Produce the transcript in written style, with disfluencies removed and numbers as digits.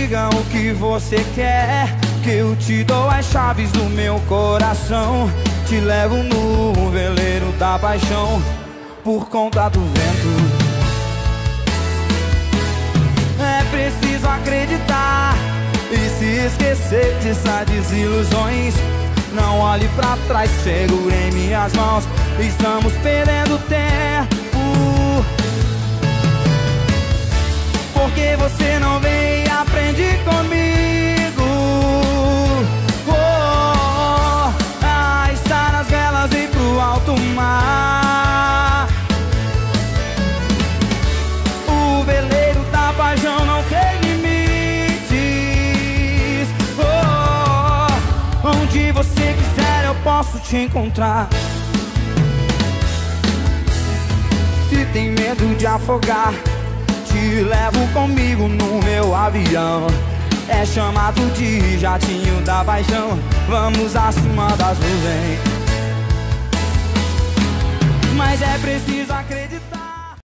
diga o que você quer, que eu te dou as chaves do meu coração. Te levo no veleiro da paixão, por conta do vento. É preciso acreditar e se esquecer dessas desilusões. Não olhe pra trás, segure em minhas mãos. Estamos perdendo tempo. Porque você não vem e aprende comigo. A estar nas velas e pro alto mar. O veleiro da paixão não tem limites. Onde você quiser eu posso te encontrar. Se tem medo de afogar, te levo comigo no meu avião. É chamado de jatinho da paixão. Vamos acima das nuvens. Mas é preciso acreditar.